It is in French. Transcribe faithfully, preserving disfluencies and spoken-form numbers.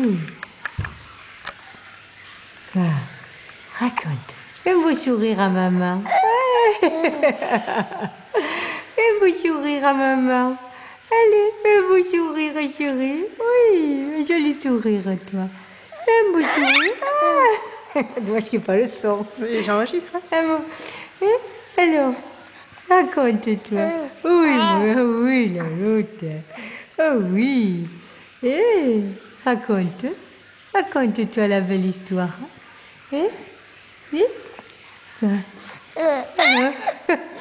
Hmm. Ah, raconte. Un beau sourire à maman. Un beau sourire à maman. Allez, un beau sourire, chérie. Oui, un joli sourire, toi. Un beau sourire. Ah. Moi, je n'ai pas le son. J'enregistre. Ah bon. Hein? Alors, raconte-toi. Oui, oui, oui, la l'autre. Oh oui. Eh, raconte. Raconte-toi la belle histoire. Hein? Hein? Ah.